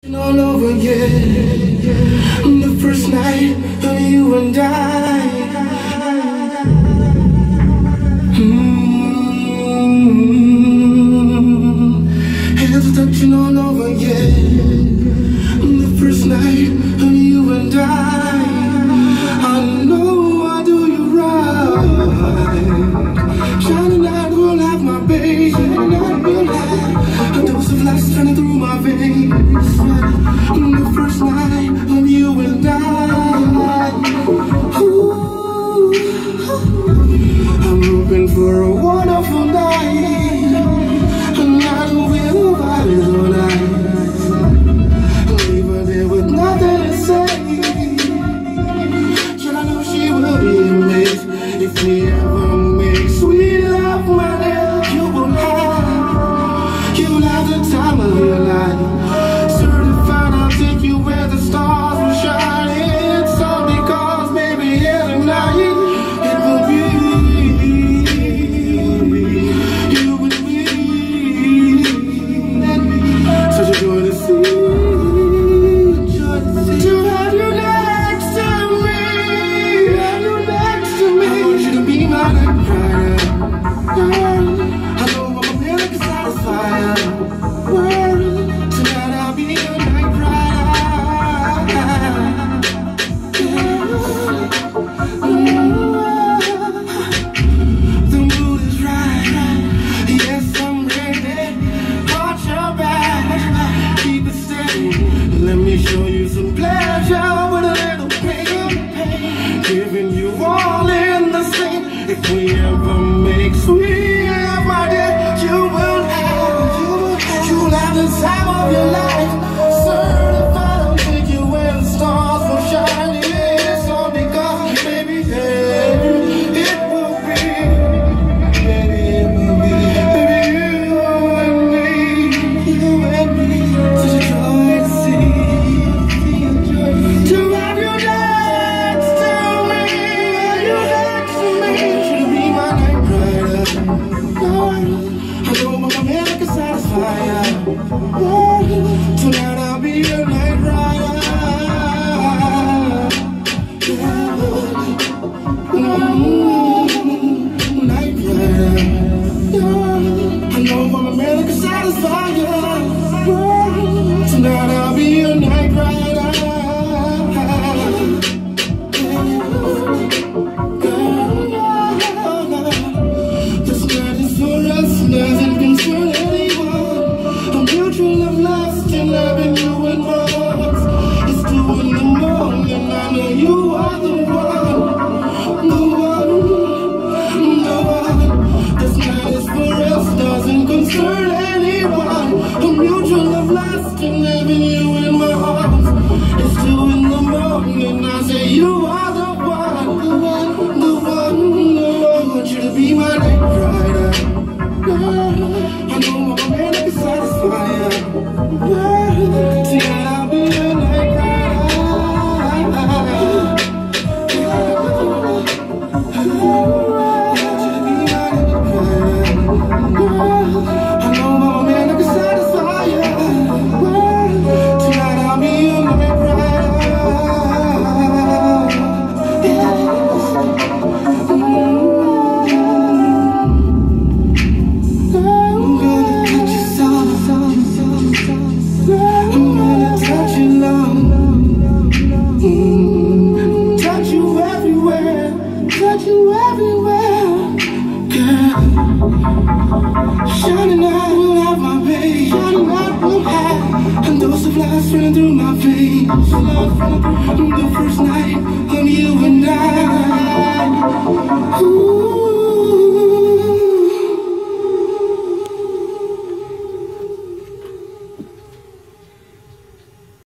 All over again, the first night of you and I. Hands touching all over again, the first night of you and I know I do you right. Shining light will have my baby, shining light will have a dose of light running through my veins. The first night of you and I. Ooh, I'm hoping for a wonderful night, a night with a vibe all night. Leave her there with nothing to say. Yet I know she will be amazed if we ever make sweet love, my dear. You'll have the time of your life. Take you where the stars will shine. It's all because, baby, every night it will be you and me. Such a joy to see, to have you next to me, I want you to be my night rider. I know I'm a man that can satisfy you. Tonight I'll be your night rider. Let me show you some pleasure with a little pain, giving you all in the same. If we ever make sweet love, my dear, you'll have the time of your life. Certified, I'll take you where the stars will shine. It's all because, baby, it will be, baby, you and me, such a joy to see. To have you next to me, to be my night rider. I know I'm a man that can satisfy you. Tonight I'll be your night rider. Night rider. I know I'm a man that can satisfy you. Tonight I'll be your night rider. This night is for us, doesn't concern anyone. A mutual love lasting, loving you and more. It's 2 in the morning, I know you are the one, the one, the one. This night is for us, doesn't concern anyone. A mutual love lasting, loving you in my arms. It's 2 in the morning, I say you are the one, the one, the one, the one. I want you to be my night rider. I know I'm a man that can satisfy you. Tonight I'll be your night rider. I want you to be my night rider. I know I'm a man that can satisfy you. Tonight I'll be your night rider. Shining light will have my baby, shining light will have a dose of light running through my veins. The first night of you and I. Ooh.